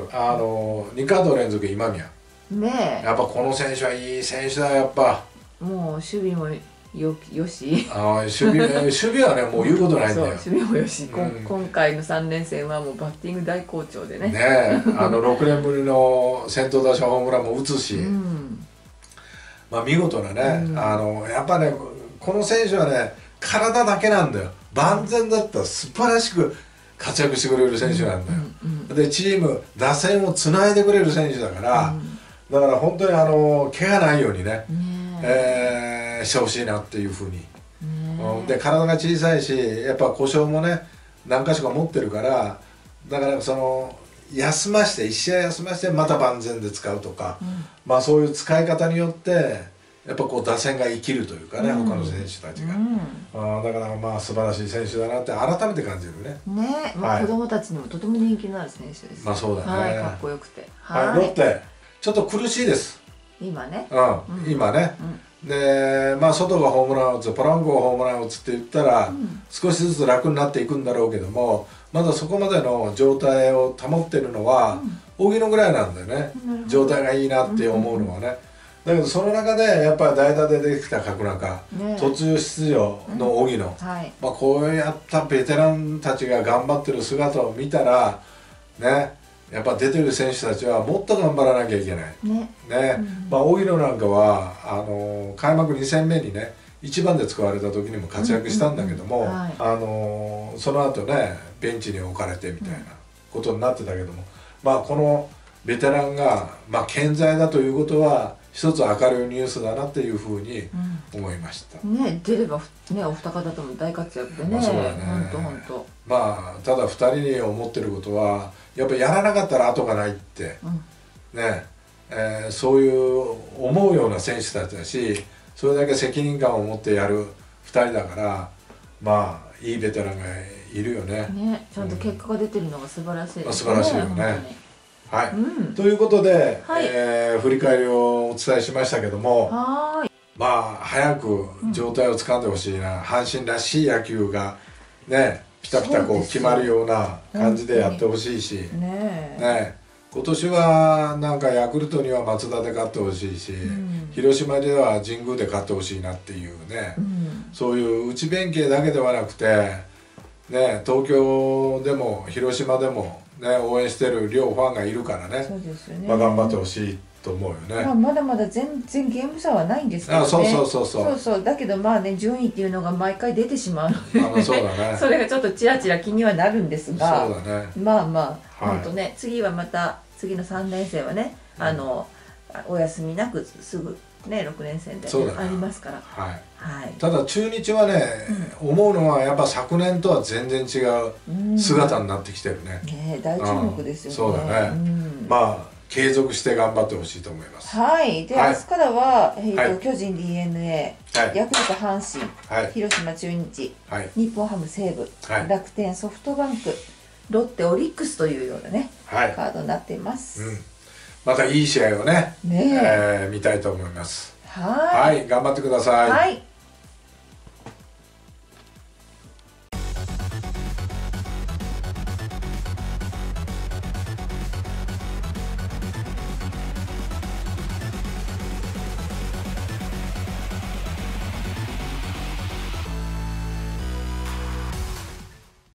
2カード連続今宮ね、やっぱこの選手はいい選手だやっぱ。 もう守備もよし、 守備はねもう言うことないんだよ。 守備もよし、今回の3連戦はもうバッティング大好調でね。 6年ぶりの先頭打者ホームランも打つし、まあ見事なね、やっぱねこの選手はね体だけなんだよ。万全だったら素晴らしく活躍してくれる選手なんだよ。でチーム打線をつないでくれる選手だから、だから本当に怪我ないようにねしてほしいなっていうふうに。で体が小さいしやっぱ故障もね何か所か持ってるから、だからその休まして1試合休ましてまた万全で使うとか、まあそういう使い方によってやっぱこう打線が生きるというかね、他の選手たちが、だからまあ素晴らしい選手だなって改めて感じるね。 子供たちにもとても人気のある選手です。 まあそうだね。 かっこよくて。 ロッテちょっと苦しいです。 今ね。 今ね。でまあ外がホームランを打つ、ポランコがホームランを打つって言ったら少しずつ楽になっていくんだろうけども、まだそこまでの状態を保ってるのは荻野ぐらいなんだよね。状態がいいなって思うのはね。だけどその中でやっぱり代打で出てきた角中、途中出場の荻野、まあこうやったベテランたちが頑張ってる姿を見たらね、やっぱ出てる選手たちはもっと頑張らなきゃいけない。まあ荻野なんかは開幕2戦目にね1番で使われた時にも活躍したんだけども、その後ねベンチに置かれてみたいなことになってたけども、まあこのベテランがまあ健在だということは一つ明るいニュースだなっていうふうに思いました。 出ればねお二方とも大活躍でね。 そうだね。本当。まあただ2人に思ってることはやっぱりやらなかったら後がないってね、そういう思うような選手たちだし、それだけ責任感を持ってやる2人だから、 まあいいベテランがいるよね。 ね、ちゃんと結果が出てるのが素晴らしいですね。 素晴らしいよね。はい、ということで、振り返りをお伝えしましたけども、まあ早く状態をつかんでほしいな、阪神らしい野球がねピタピタこう決まるような感じでやってほしいしね、今年はなんかヤクルトには松田で勝ってほしいし、広島では神宮で勝ってほしいなっていうね、そういう内弁慶だけではなくてね、東京でも広島でもね応援してる両ファンがいるからね、まあ頑張ってほしいと思うよね。 まあまだまだ全然ゲーム差はないんですけどね。そうだけどまあね順位っていうのが毎回出てしまうので、そうだね。それがちょっとちらちら気にはなるんですが、そうだね。まあまあ本当ね、次はまた次の3年生はねお休みなくすぐね6年生でありますから。はい。 ただ中日はね、思うのはやっぱ昨年とは全然違う姿になってきてるね。 大注目ですよね。 そうだね。まあ継続して頑張ってほしいと思います。 はい。で明日からは巨人 DNA、ヤクルト阪神、広島中日、日本ハム西武、楽天ソフトバンク、ロッテオリックスというようなねカードになっています。 またいい試合をね見たいと思います。はい。頑張ってください。はい。